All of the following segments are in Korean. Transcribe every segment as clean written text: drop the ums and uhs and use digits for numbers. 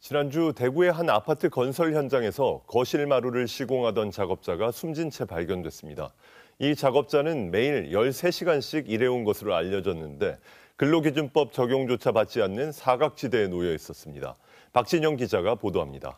지난주 대구의 한 아파트 건설 현장에서 거실 마루를 시공하던 작업자가 숨진 채 발견됐습니다. 이 작업자는 매일 13시간씩 일해온 것으로 알려졌는데 근로기준법 적용조차 받지 않는 사각지대에 놓여 있었습니다. 박진영 기자가 보도합니다.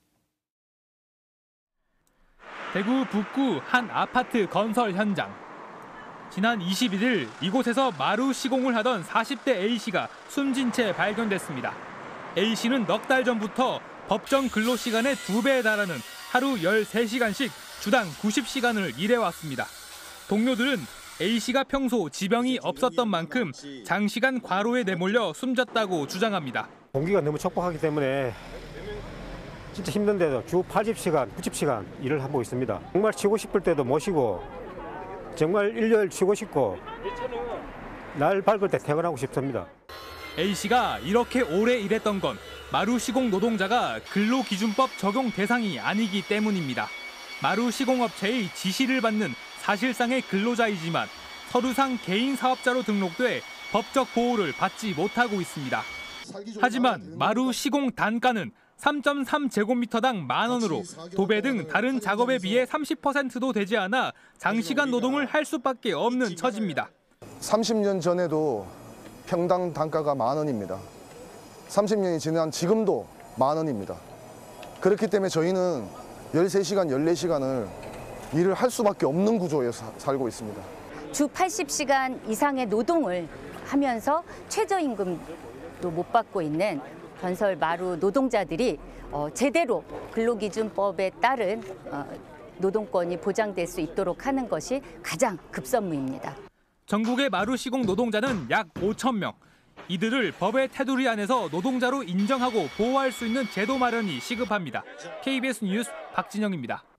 대구 북구 한 아파트 건설 현장. 지난 21일 이곳에서 마루 시공을 하던 40대 A씨가 숨진 채 발견됐습니다. A씨는 넉 달 전부터 법정 근로시간의 2배에 달하는 하루 13시간씩 주당 90시간을 일해왔습니다. 동료들은 A씨가 평소 지병이 없었던 만큼 장시간 과로에 내몰려 숨졌다고 주장합니다. 공기가 너무 척박하기 때문에 진짜 힘든데도 주 80시간, 90시간 일을 하고 있습니다. 정말 쉬고 싶을 때도 못 쉬고 정말 일요일 쉬고 싶고 날 밝을 때 퇴근하고 싶습니다. A씨가 이렇게 오래 일했던 건 마루 시공 노동자가 근로기준법 적용 대상이 아니기 때문입니다. 마루 시공업체의 지시를 받는 사실상의 근로자이지만 서류상 개인 사업자로 등록돼 법적 보호를 받지 못하고 있습니다. 하지만 마루 시공 단가는 3.3제곱미터당 10,000원으로 도배 등 다른 작업에 비해 30%도 되지 않아 장시간 노동을 할 수밖에 없는 처지입니다. 30년 전에도 평당 단가가 10,000원입니다. 30년이 지난 지금도 10,000원입니다. 그렇기 때문에 저희는 13시간, 14시간을 일을 할 수밖에 없는 구조에 살고 있습니다. 주 80시간 이상의 노동을 하면서 최저임금도 못 받고 있는 건설 마루 노동자들이 제대로 근로기준법에 따른 노동권이 보장될 수 있도록 하는 것이 가장 급선무입니다. 전국의 마루 시공 노동자는 약 5,000명. 이들을 법의 테두리 안에서 노동자로 인정하고 보호할 수 있는 제도 마련이 시급합니다. KBS 뉴스 박진영입니다.